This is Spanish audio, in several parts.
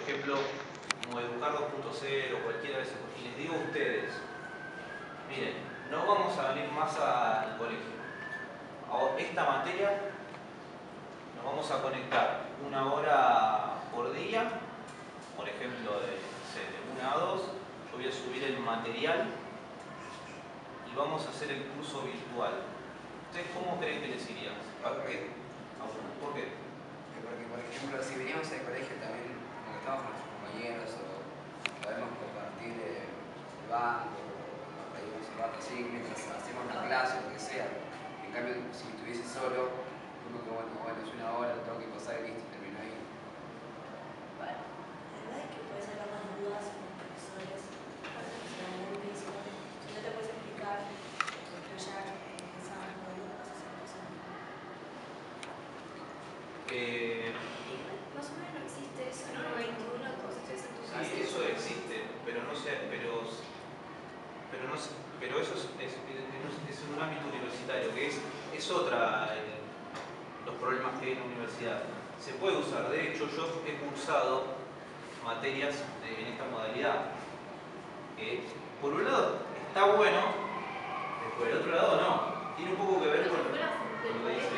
ejemplo, como Educar 2.0 o cualquiera de esos, y les digo a ustedes, miren, no vamos a venir más al colegio. A esta materia nos vamos a conectar 1 hora por día, por ejemplo, de 1 a 2, yo voy a subir el material y vamos a hacer el curso virtual. ¿Ustedes cómo creen que les iría? ¿Por qué? Porque, por ejemplo, si veníamos al colegio también, como estamos con nuestros compañeros, o podemos compartir el banco, o nos reímos un rato así, mientras hacemos la clase, o lo que sea. En cambio, si estuviese solo, como que bueno, es 1 hora, lo tengo que pasar y listo, termino ahí. Bueno, la verdad es que puedes sacar las dudas con los profesores, realmente si no te puedes explicar, pero ya sabes por alguna cosa se empieza. Más o menos no existe eso en el 21, entonces estoy en tu casa. Sí, eso existe, pero no sé, pero eso es en un ámbito universitario, que es otra los problemas que hay en la universidad. Se puede usar, de hecho yo he cursado materias en esta modalidad. Por un lado está bueno, pero por el otro lado no. Tiene un poco que ver con lo que dice.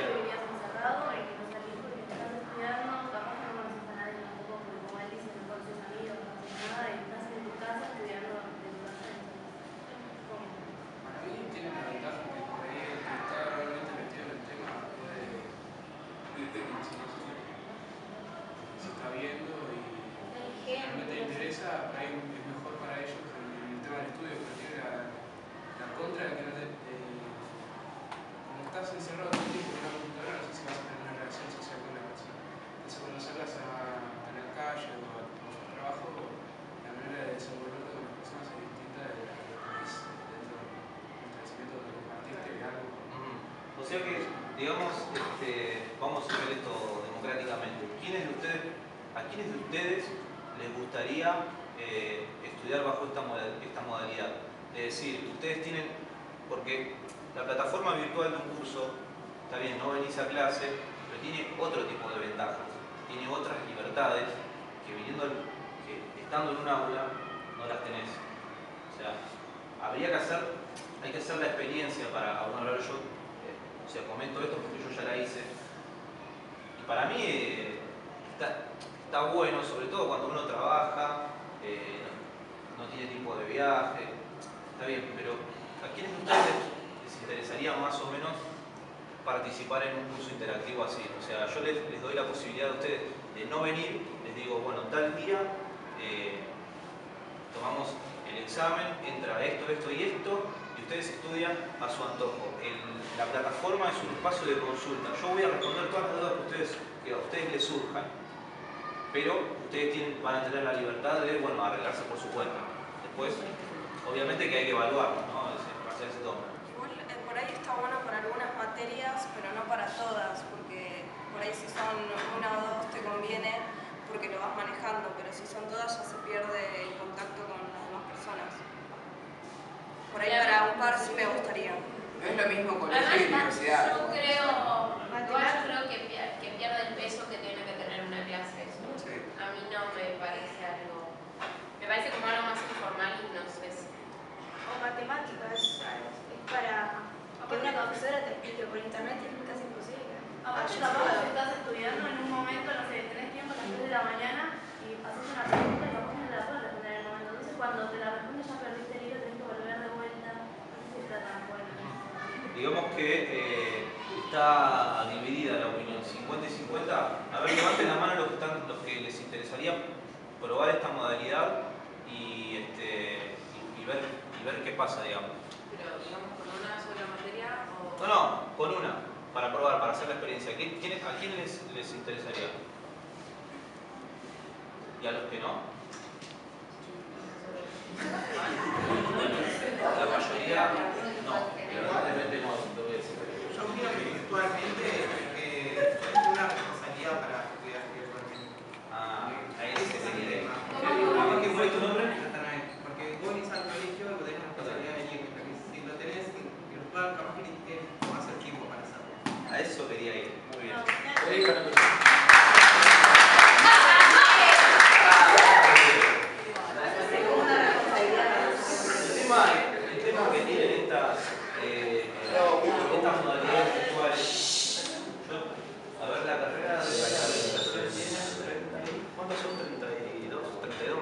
O sea que, digamos, vamos a ver esto democráticamente. ¿A quiénes de ustedes les gustaría estudiar bajo esta modalidad? Es decir, ustedes tienen, porque la plataforma virtual de un curso, está bien, no venís a clase, pero tiene otro tipo de ventajas, tiene otras libertades que estando en un aula no las tenés. O sea, hay que hacer la experiencia para hablar yo. O sea, comento esto porque yo ya la hice. Y para mí está bueno, sobre todo cuando uno trabaja, no tiene tiempo de viaje. Está bien, pero ¿a quiénes de ustedes les interesaría más o menos participar en un curso interactivo así? O sea, yo les doy la posibilidad a ustedes de no venir, les digo, bueno, tal día tomamos el examen, entra esto y esto, y ustedes estudian a su antojo. La plataforma es un espacio de consulta. Yo voy a responder todas las dudas que a ustedes les surjan, pero ustedes van a tener la libertad de, bueno, arreglarse por su cuenta. Después, obviamente que hay que evaluarlo, ¿no? Hacerse todo. Igual, por ahí está bueno para algunas materias, pero no para todas, porque por ahí si son 1 o 2 te conviene porque lo vas manejando, pero si son todas ya se pierde el contacto con las demás personas. Por ahí para un par sí me gustaría. No es lo mismo colegio y universidad. Yo creo que pierde el peso que tiene que tener una clase eso. Sí. A mí no me parece algo. Me parece como algo más informal y no sé si. O matemáticas, es para que una profesora te explique por internet, es casi imposible. Aparte, capaz que estás estudiando en un momento, no sé, tenés tiempo a las 3 de la mañana y haces una pregunta y capaz no te la puedes responder en el momento. Entonces, cuando te la respondes ya perdiste el hilo, tenés que volver de vuelta. No sé si está tan bueno. Digamos que está dividida la opinión, 50 y 50. A ver, levanten la mano los que les interesaría probar esta modalidad y ver qué pasa, digamos. Pero, digamos, con una sola materia o... No, con una, para probar, para hacer la experiencia. ¿A quién les interesaría? ¿Y a los que no? La mayoría no, evidentemente no, lo voy a decir. Yo opino que virtualmente es una responsabilidad para estudiar virtualmente. Ese sería el tema. ¿Qué fue tu nombre? Porque vos venís al colegio y tenés la responsabilidad de venir. Si lo tenés virtual, capaz que ni tienes más el tiempo para hacerlo. A eso quería ir. Muy bien. No,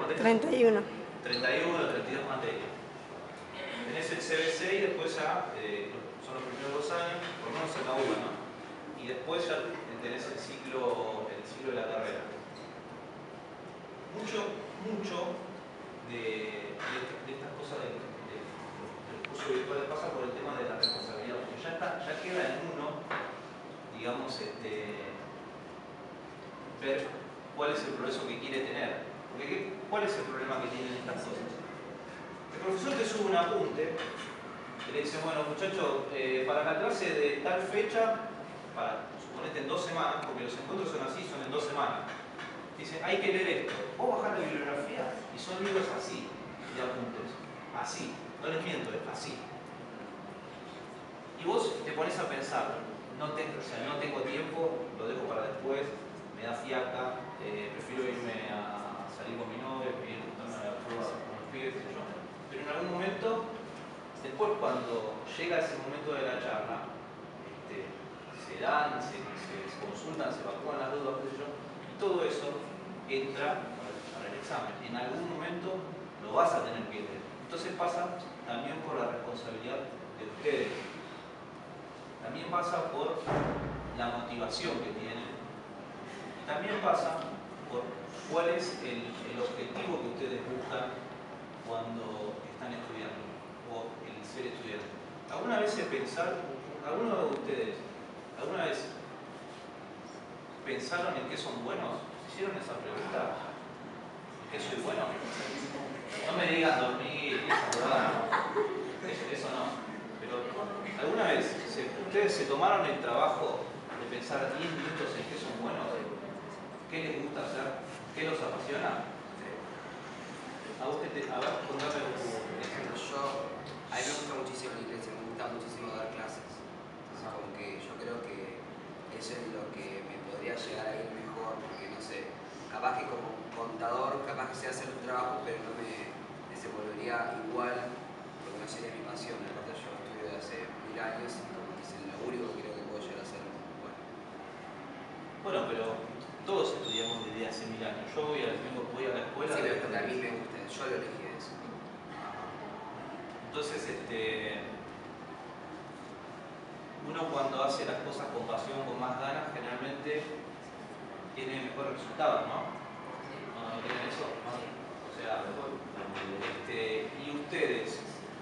materias? 31. 31, 32 materias. Tenés el CBC y después ya son los primeros 2 años, por lo menos en la UBA, ¿no? Y después ya tenés el ciclo de la carrera. Mucho de estas cosas del curso virtual pasa por el tema de la responsabilidad, porque ya queda en uno, digamos, ver cuál es el progreso que quiere tener. Porque ¿cuál es el problema que tienen estas cosas? El profesor te sube un apunte y le dice, bueno muchachos, para la clase de tal fecha, suponete en 2 semanas, porque los encuentros son así, son en 2 semanas. Dice, hay que leer esto. Vos bajás la bibliografía y son libros así, de apuntes. Así. No les miento, es así. Y vos te pones a pensar, no tengo tiempo, lo dejo para después, me da fiaca, prefiero irme a salir con mi novia, ir a juntarme a la prueba con los pibes, qué sé yo. Pero en algún momento, después cuando llega ese momento de la charla, se dan, se consultan, se evacúan las dudas, qué sé yo, y todo eso entra para el examen. En algún momento lo vas a tener que leer. Entonces pasa también por la responsabilidad de ustedes. También pasa por la motivación que tienen. Y también pasa por cuál es el objetivo que ustedes buscan cuando están estudiando o el ser estudiante. ¿Alguna vez alguno de ustedes, alguna vez pensaron en qué son buenos? ¿Hicieron esa pregunta? ¿En qué soy bueno? No me digan dormir, esa verdad, no. Eso no. Pero ¿alguna vez ustedes se tomaron el trabajo de pensar 10 minutos en qué son buenos? ¿Qué les gusta hacer? ¿Qué los apasiona? A vos contame tu experiencia. A mí me gusta muchísimo la iglesia, me gusta muchísimo dar clases. Entonces como que yo creo que eso es lo que me podría llegar a ir mejor, porque no sé, capaz que como contador, capaz que sé hacer un trabajo, pero no me desenvolvería igual, porque no sería mi pasión. Aparte yo estudio de hace 1000 años y como que es lo único que creo que puedo llegar a hacer bueno. Bueno, pero todos estudiamos desde hace 1000 años. Yo voy a la escuela. Sí, pero porque a mí me gusta, yo lo elegí eso. Entonces, uno cuando hace las cosas con pasión, con más ganas, generalmente tiene mejores resultados, ¿no? ¿No tienen eso? ¿No? O sea, y ustedes,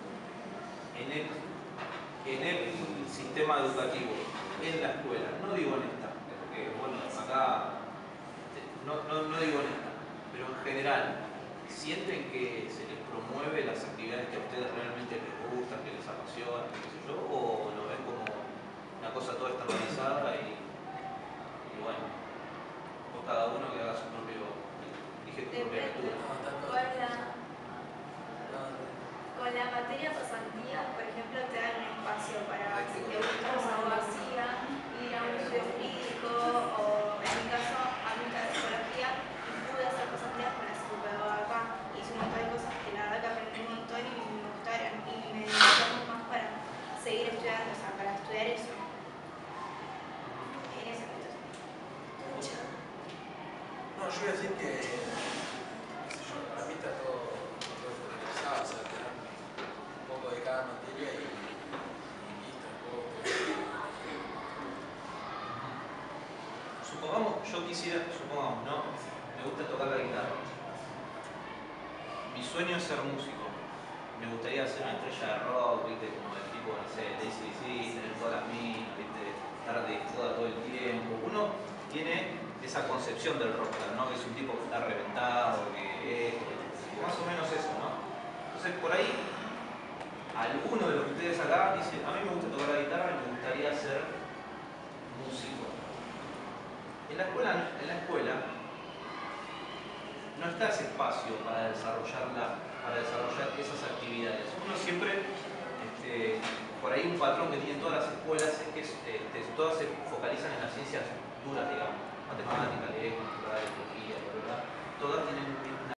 en el sistema educativo, en la escuela, no digo en esta, porque bueno, acá no digo en esta, pero en general, ¿sienten que se les promueve las actividades que a ustedes realmente les gustan, que les apasionan, qué sé yo, o lo ven como una cosa toda estandarizada y bueno, o cada uno que haga su propia lectura? Con la materia pasantía, por ejemplo, te dan un espacio para, si te gusta la abogacía, ir a un estudio jurídico, o en mi caso, a mí me gusta la psicología, y pude hacer pasantías con la psicopedagoga acá. Hice un montón de cosas que la verdad que aprendí un montón y me gustaron, y me dedicaron más para seguir estudiando, o sea, para estudiar eso. En ese momento. No, yo voy a decir que, qué sé yo, para mí está todo organizado, o sea, tener un poco de cada materia y listo, un poco. Supongamos, ¿no? Me gusta tocar la guitarra. Mi sueño es ser músico. Me gustaría ser una estrella de rock, ¿viste? Como del tipo, no sé, AC/DC, tener todas las minas, ¿viste? Estar de joda todo el tiempo. Uno tiene esa concepción del rockstar, ¿no? Que es un tipo que está reventado, que es más o menos eso, ¿no? Entonces, por ahí, alguno de los que ustedes acá dice, a mí me gusta tocar la guitarra y me gustaría ser músico. En la escuela no está ese espacio para desarrollar esas actividades. Uno siempre, por ahí un patrón que tienen todas las escuelas es que todas se focalizan en las ciencias duras, digamos, matemática, lengua, biología, ¿verdad? Todas tienen